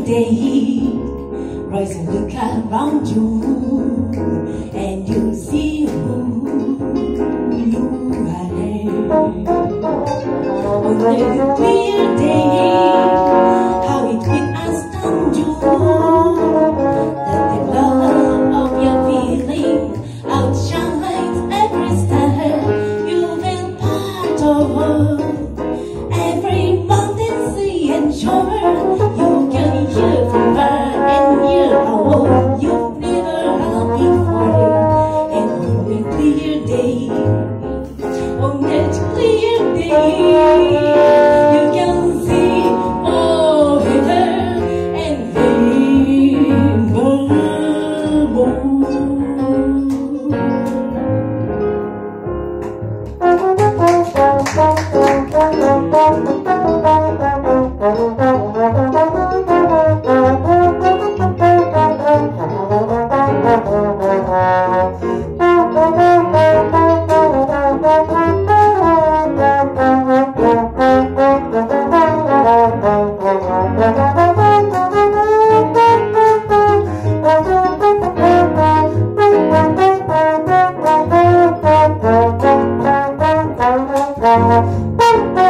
day. Rise and look around you, and you see who you are. On every clear day, how it will astound you that the love of your feeling outshines every star. You will part of every mountain, sea, and shore. You can hear from far and near a world you've never heard before. And on a clear day, on that clear day, you can see all heaven and rainbow. Bye.